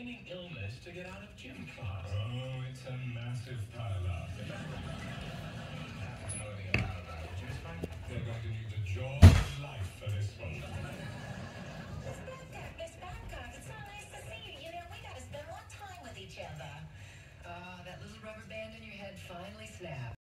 feigning illness to get out of gym class. Oh, it's a massive pile-up. I happen to know anything about it. Would you explain? They're going to need the jaw of life for this one. Miss Babcock, it's so nice to see you. You know, we gotta spend more time with each other. That little rubber band in your head finally snapped.